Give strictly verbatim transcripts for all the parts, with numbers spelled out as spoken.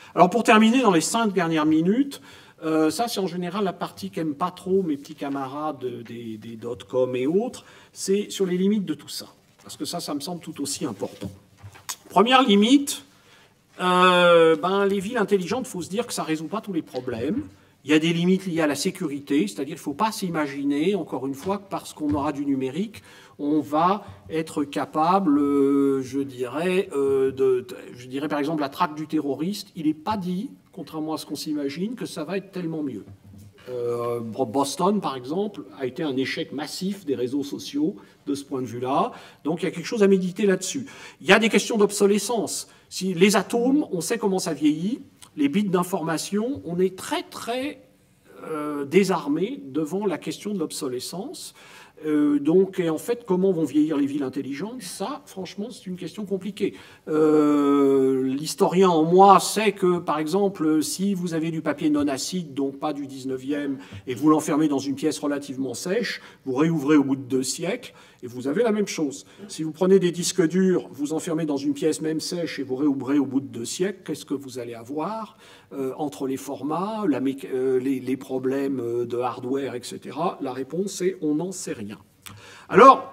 Alors pour terminer, dans les cinq dernières minutes, euh, ça c'est en général la partie qu'aiment pas trop mes petits camarades des, des dot-com et autres, c'est sur les limites de tout ça. Parce que ça, ça me semble tout aussi important. Première limite, euh, ben, les villes intelligentes, il faut se dire que ça ne résout pas tous les problèmes. Il y a des limites liées à la sécurité, c'est-à-dire qu'il ne faut pas s'imaginer, encore une fois, que parce qu'on aura du numérique, on va être capable, euh, je dirais, euh, de, je dirais par exemple la traque du terroriste. Il n'est pas dit, contrairement à ce qu'on s'imagine, que ça va être tellement mieux. Euh, Boston, par exemple, a été un échec massif des réseaux sociaux de ce point de vue-là. Donc il y a quelque chose à méditer là-dessus. Il y a des questions d'obsolescence. Si les atomes, on sait comment ça vieillit. Les bits d'information, on est très très euh, désarmé devant la question de l'obsolescence. Euh, donc, et en fait, comment vont vieillir les villes intelligentes? Ça, franchement, c'est une question compliquée. Euh, L'historien en moi sait que, par exemple, si vous avez du papier non acide, donc pas du dix-neuvième, et que vous l'enfermez dans une pièce relativement sèche, vous réouvrez au bout de deux siècles, et vous avez la même chose. Si vous prenez des disques durs, vous enfermez dans une pièce même sèche, et vous réouvrez au bout de deux siècles, qu'est-ce que vous allez avoir euh, entre les formats, la euh, les, les problèmes de hardware, et cetera? La réponse est on n'en sait rien. Alors,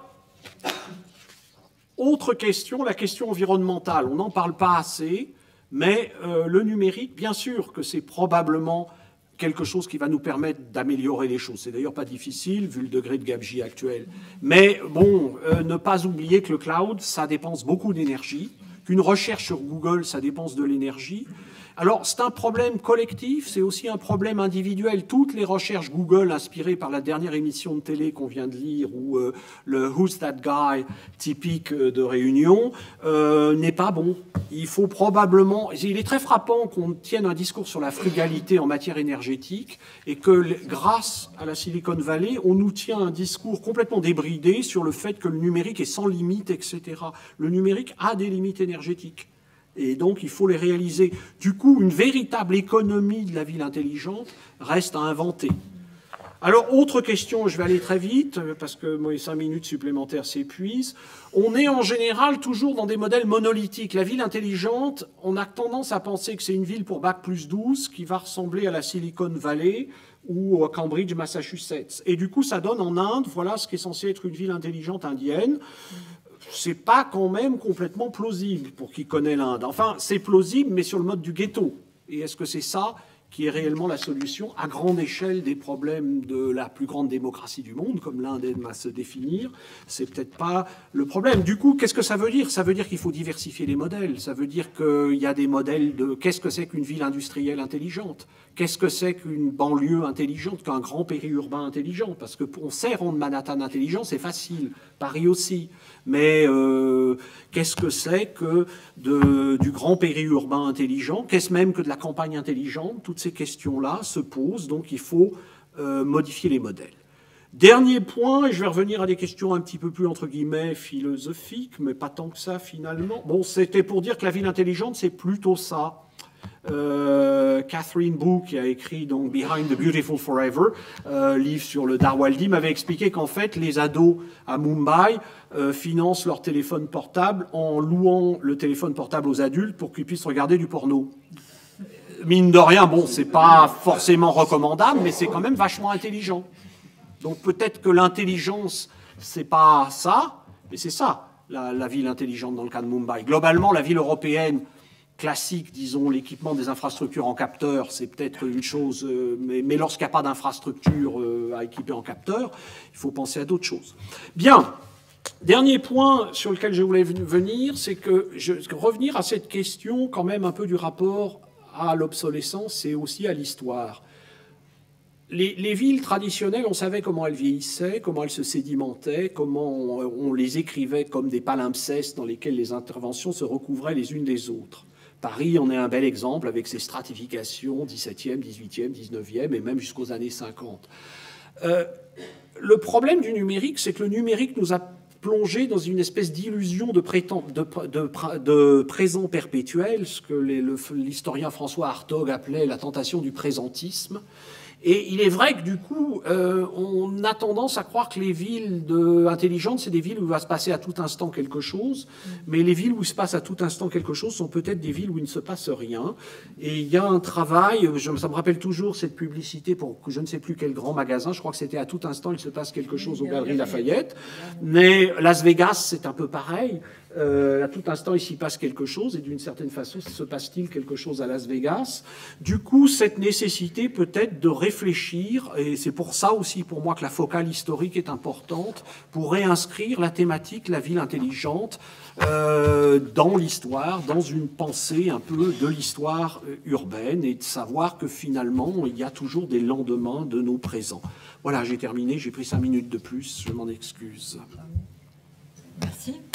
autre question, la question environnementale. On n'en parle pas assez, mais euh, le numérique, bien sûr que c'est probablement quelque chose qui va nous permettre d'améliorer les choses. C'est d'ailleurs pas difficile, vu le degré de gabegie actuel. Mais bon, euh, ne pas oublier que le cloud, ça dépense beaucoup d'énergie, qu'une recherche sur Google, ça dépense de l'énergie. Alors, c'est un problème collectif, c'est aussi un problème individuel. Toutes les recherches Google inspirées par la dernière émission de télé qu'on vient de lire, ou euh, le Who's That Guy typique de Réunion, euh, n'est pas bon. Il faut probablement... Il est très frappant qu'on tienne un discours sur la frugalité en matière énergétique et que, grâce à la Silicon Valley, on nous tient un discours complètement débridé sur le fait que le numérique est sans limite, et cetera. Le numérique a des limites énergétiques. Et donc, il faut les réaliser. Du coup, une véritable économie de la ville intelligente reste à inventer. Alors, autre question, je vais aller très vite, parce que moi, les cinq minutes supplémentaires s'épuisent. On est en général toujours dans des modèles monolithiques. La ville intelligente, on a tendance à penser que c'est une ville pour bac plus douze qui va ressembler à la Silicon Valley ou à Cambridge, Massachusetts. Et du coup, ça donne en Inde, voilà ce qui est censé être une ville intelligente indienne. C'est pas quand même complètement plausible pour qui connaît l'Inde. Enfin, c'est plausible, mais sur le mode du ghetto. Et est-ce que c'est ça qui est réellement la solution à grande échelle des problèmes de la plus grande démocratie du monde, comme l'Inde aime à se définir? C'est peut-être pas le problème. Du coup, qu'est-ce que ça veut dire? Ça veut dire qu'il faut diversifier les modèles. Ça veut dire qu'il y a des modèles de... Qu'est-ce que c'est qu'une ville industrielle intelligente? Qu'est-ce que c'est qu'une banlieue intelligente, qu'un grand périurbain intelligent? Parce qu'on sait rendre Manhattan intelligent, c'est facile. Paris aussi. Mais euh, qu'est-ce que c'est que de, du grand périurbain intelligent? Qu'est-ce même que de la campagne intelligente? Toutes ces questions-là se posent, donc il faut euh, modifier les modèles. Dernier point, et je vais revenir à des questions un petit peu plus, entre guillemets, philosophiques, mais pas tant que ça, finalement. Bon, c'était pour dire que la ville intelligente, c'est plutôt ça. Euh, Catherine Boo, qui a écrit donc Behind the Beautiful Forever, euh, livre sur le Darwaldi, m'avait expliqué qu'en fait les ados à Mumbai euh, financent leur téléphone portable en louant le téléphone portable aux adultes pour qu'ils puissent regarder du porno. Mine de rien, bon, c'est pas forcément recommandable, mais c'est quand même vachement intelligent. Donc peut-être que l'intelligence, c'est pas ça, mais c'est ça, la, la ville intelligente dans le cas de Mumbai. Globalement, la ville européenne classique, disons, l'équipement des infrastructures en capteur, c'est peut-être une chose, euh, mais, mais lorsqu'il n'y a pas d'infrastructure euh, à équiper en capteur, il faut penser à d'autres choses. Bien, dernier point sur lequel je voulais venir, c'est que je, revenir à cette question quand même un peu du rapport à l'obsolescence et aussi à l'histoire. Les, les villes traditionnelles, on savait comment elles vieillissaient, comment elles se sédimentaient, comment on, on les écrivait comme des palimpsestes dans lesquels les interventions se recouvraient les unes des autres. Paris en est un bel exemple avec ses stratifications dix-septième, dix-huitième, dix-neuvième et même jusqu'aux années cinquante. Euh, le problème du numérique, c'est que le numérique nous a plongé dans une espèce d'illusion de, de, de, de présent perpétuel, ce que l'historien François Hartog appelait la tentation du présentisme. Et il est vrai que du coup, euh, on a tendance à croire que les villes de, intelligentes, c'est des villes où il va se passer à tout instant quelque chose, mais les villes où il se passe à tout instant quelque chose sont peut-être des villes où il ne se passe rien. Et il y a un travail, je, ça me rappelle toujours cette publicité pour je ne sais plus quel grand magasin, je crois que c'était à tout instant il se passe quelque chose aux Galeries Lafayette, mais Las Vegas c'est un peu pareil. Euh, à tout instant, il s'y passe quelque chose, et d'une certaine façon, se passe-t-il quelque chose à Las Vegas? Du coup, cette nécessité peut-être de réfléchir, et c'est pour ça aussi pour moi que la focale historique est importante, pour réinscrire la thématique, la ville intelligente, euh, dans l'histoire, dans une pensée un peu de l'histoire urbaine, et de savoir que finalement, il y a toujours des lendemains de nos présents. Voilà, j'ai terminé, j'ai pris cinq minutes de plus, je m'en excuse. Merci.